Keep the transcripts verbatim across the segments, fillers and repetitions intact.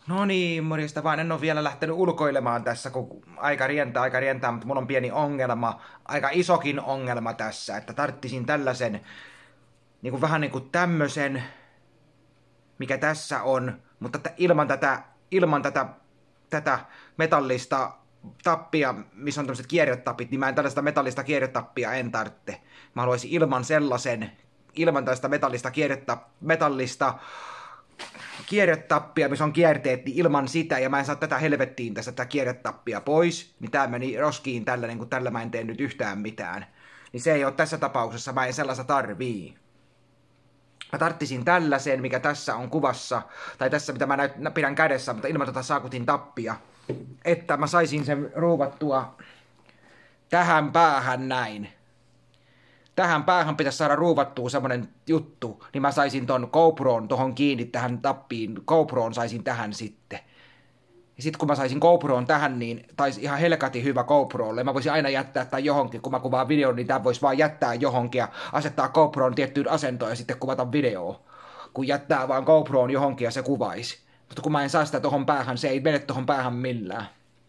No niin, morjesta vaan. En ole vielä lähtenyt ulkoilemaan tässä, kun aika rientää, aika rientää, mutta mulla on pieni ongelma, aika isokin ongelma tässä, että tarttisin tällaisen, niin kuin vähän niin kuin tämmösen, mikä tässä on, mutta ilman tätä, ilman tätä, tätä metallista tappia, missä on tämmöiset kierretapit, niin mä en tällaista metallista kierretappia en tarvitse. Mä haluaisin ilman sellaisen, ilman tällaista metallista kierretta, metallista kierretappia, missä on kierteet, niin ilman sitä, ja mä en saa tätä helvettiin tästä tätä kierretappia pois, niin tää meni roskiin tällä, niin kun tällä mä en tee nyt yhtään mitään. Niin se ei ole tässä tapauksessa, mä en sellaista tarvii. Mä tarttisin tällaisen, mikä tässä on kuvassa, tai tässä mitä mä näyt, pidän kädessä, mutta ilman tota saakutin tappia, että mä saisin sen ruuvattua tähän päähän näin. Tähän päähän pitäisi saada ruuvattua semmonen juttu, niin mä saisin ton GoPron tohon kiinni tähän tappiin. GoPron saisin tähän sitten. Ja sit kun mä saisin GoPron tähän, niin taisi ihan helkati hyvä GoProlle. Mä voisin aina jättää tämän johonkin, kun mä kuvaan videon, niin tää voisi vaan jättää johonkin ja asettaa GoPron tiettyyn asentoon ja sitten kuvata videoa. Kun jättää vaan GoPron johonkin ja se kuvaisi. Mutta kun mä en saa sitä tohon päähän, se ei mene tohon päähän millään.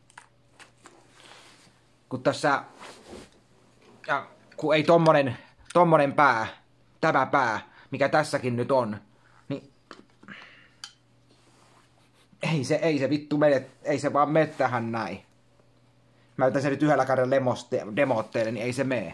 Kun tässä... Ja kun ei tommonen, tommonen pää, tämä pää, mikä tässäkin nyt on, niin ei se, ei se vittu mene, ei se vaan mene tähän näin. Mä yritän sen nyt yhdellä kädellä demotteille, niin ei se mene.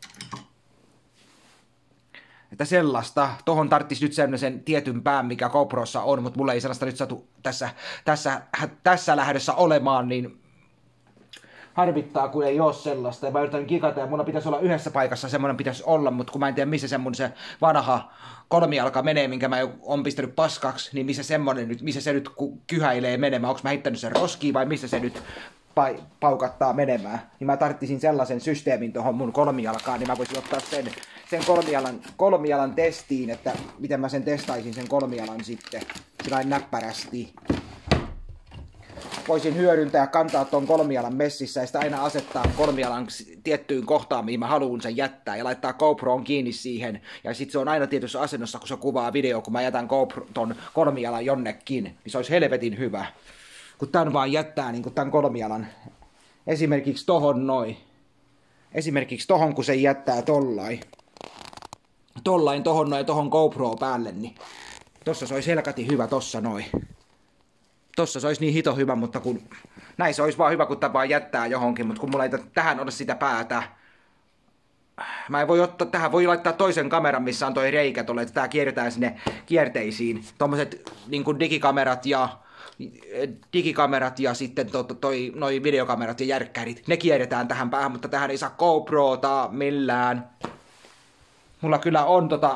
Että sellaista, tohon tarttis nyt sellaisen tietyn pään, mikä GoProssa on, mutta mulla ei sellaista nyt satu tässä, tässä, tässä lähdössä olemaan, niin harvittaa, kun ei oo sellaista. Ja mä yritän kikata ja mulla pitäisi olla yhdessä paikassa semmonen pitäisi olla, mutta kun mä en tiedä missä semmonen se vanha kolmijalka menee, minkä mä oon pistänyt paskaksi, niin missä semmonen nyt, missä se nyt kyhäilee menemään. Onks mä heittänyt sen roskiin vai missä se nyt pa paukattaa menemään. Niin mä tarttisin sellaisen systeemin tohon mun kolmijalkaan, niin mä voisin ottaa sen, sen kolmijalan, kolmijalan testiin, että miten mä sen testaisin sen kolmijalan sitten. Sillain näppärästi. Voisin hyödyntää ja kantaa ton kolmijalan messissä ja sitä aina asettaa kolmijalan tiettyyn kohtaan, mihin mä haluun sen jättää ja laittaa GoProon kiinni siihen. Ja sit se on aina tietyssä asennossa, kun se kuvaa video, kun mä jätän GoPro, ton kolmijalan jonnekin, niin se olisi helvetin hyvä. Kun tän vaan jättää niin kun tän kolmijalan esimerkiksi tohon noin. Esimerkiksi tohon, kun se jättää tollain. Tollain tohon noin tohon GoPro päälle, niin tossa se olisi helkati hyvä tossa noin. Tossa se olisi niin hito hyvä, mutta kun... Näin se olisi vaan hyvä, kun tämä vaan jättää johonkin, mutta kun mulla ei tähän ole sitä päätä... Mä en voi ottaa... Tähän voi laittaa toisen kameran, missä on toi reikä tolle, että tää kierretään sinne kierteisiin. Tommoset niin kuin digikamerat ja... Digikamerat ja sitten to, to, toi, noi videokamerat ja järkkärit. Ne kierretään tähän päähän, mutta tähän ei saa GoProta millään. Mulla kyllä on tota...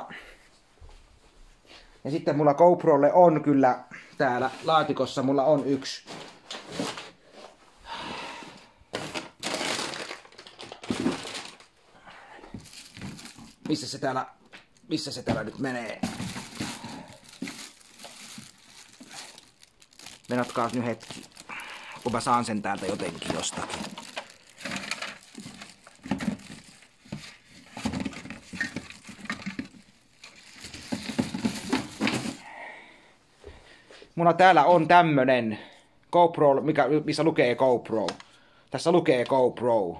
Ja sitten mulla GoProlle on kyllä... Täällä laatikossa mulla on yksi. Missä se täällä, missä se täällä nyt menee? Menatkaas nyt hetki, kun mä saan sen täältä jotenkin jostakin. Mulla täällä on tämmönen GoPro, mikä, missä lukee GoPro. Tässä lukee GoPro.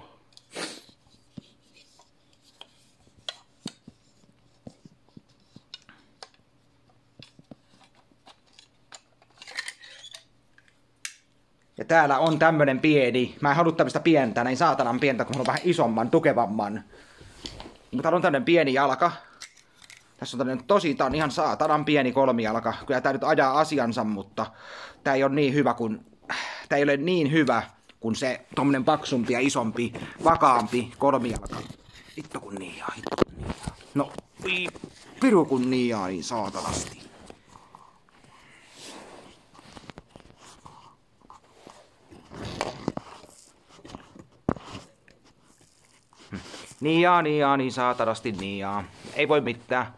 Ja täällä on tämmönen pieni. Mä en halua tämmöstä pientä, näin saatanan pientä, kun mulla on vähän isomman, tukevamman. Mutta täällä on tämmönen pieni jalka. Tässä on tämmönen tosi, tää on ihan saatanan pieni kolmijalka. Kyllä tää nyt ajaa asiansa, mutta tää ei ole niin hyvä kuin... Tää ei ole niin hyvä kuin se tommonen paksumpi ja isompi, vakaampi kolmijalka. Hitto kun niin jaa, hitto kun niin jaa. No, piru kun niin jaa, niin saatanasti. Niin jaa, niin jaa, niin saatanasti niin jaa. Ei voi mitään.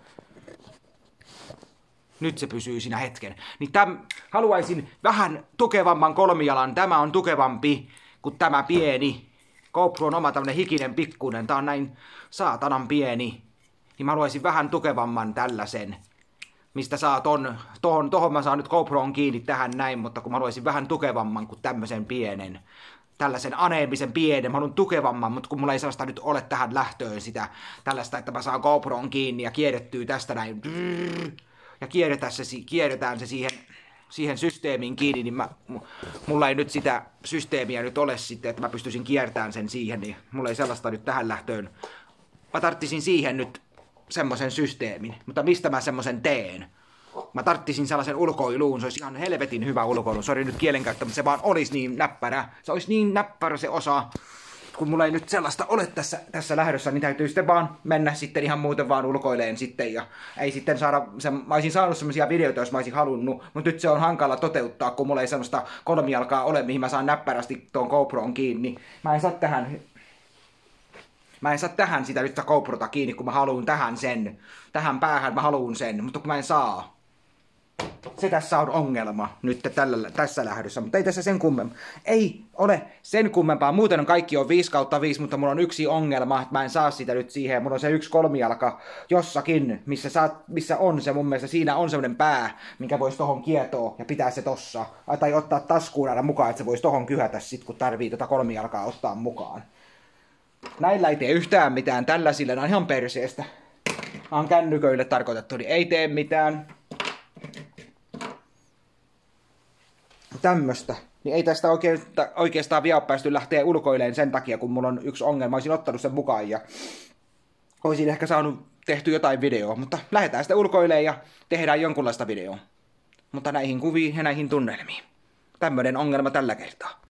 Nyt se pysyy siinä hetken. Niin täm, haluaisin vähän tukevamman kolmijalan. Tämä on tukevampi kuin tämä pieni. GoPro on oma tämmönen hikinen pikkunen. Tää on näin saatanan pieni. Niin mä haluaisin vähän tukevamman tällaisen. mistä saa ton, tohon, tohon mä saan nyt GoProon kiinni tähän näin, mutta kun mä haluaisin vähän tukevamman kuin tämmöisen pienen, tällaisen aneemisen pienen, mä haluan tukevamman, mutta kun mulla ei sellaista nyt ole tähän lähtöön sitä, tällaista, että mä saan GoProon kiinni ja kierrettyy tästä näin, ja kierretään se, kierretään se siihen, siihen systeemiin kiinni, niin mä, mulla ei nyt sitä systeemiä nyt ole sitten, että mä pystyisin kiertämään sen siihen, niin mulla ei sellaista nyt tähän lähtöön. Mä tarttisin siihen nyt semmoisen systeemin, mutta mistä mä semmoisen teen? Mä tarttisin sellaisen ulkoiluun, se olisi ihan helvetin hyvä ulkoilu, sori nyt kielenkäyttö, mutta se vaan olisi niin näppärä, se olisi niin näppärä se osa. Kun mulla ei nyt sellaista ole tässä, tässä lähdössä, niin täytyy sitten vaan mennä sitten ihan muuten vaan ulkoileen sitten. Ja ei sitten saada, se, mä olisin saanut semmosia videoita, jos mä olisin halunnut, mutta nyt se on hankala toteuttaa, kun mulla ei semmoista kolmijalkaa ole, mihin mä saan näppärästi tuon GoPron kiinni. Mä en saa tähän, mä en saa tähän sitä nyt sitä GoProta kiinni, kun mä haluun tähän sen. Tähän päähän mä haluun sen, mutta kun mä en saa. Se tässä on ongelma nyt tällä, tässä lähdössä, mutta ei tässä sen kummempaa. Ei ole sen kummempaa. Muuten on kaikki on viisi kautta viisi, mutta mulla on yksi ongelma, että mä en saa sitä nyt siihen. Mulla on se yksi kolmijalka jossakin, missä, saat, missä on se mun mielestä. Siinä on semmonen pää, mikä voisi tohon kietoa ja pitää se tossa. Tai ottaa taskuun aina mukaan, että se voisi tohon kyhätä sit, kun tarvii tota kolmijalkaa ottaa mukaan. Näillä ei tee yhtään mitään. Tällaisilla on ihan perseestä. Mä oon kännyköille tarkoitettu, niin ei tee mitään. Tämmöstä. Niin ei tästä oikeastaan vielä päästy lähteä ulkoileen sen takia, kun mulla on yksi ongelma. Olisin ottanut sen mukaan ja olisin ehkä saanut tehty jotain videoa. Mutta lähdetään sitä ulkoileen ja tehdään jonkunlaista videoa. Mutta näihin kuviin ja näihin tunnelmiin. Tämmönen ongelma tällä kertaa.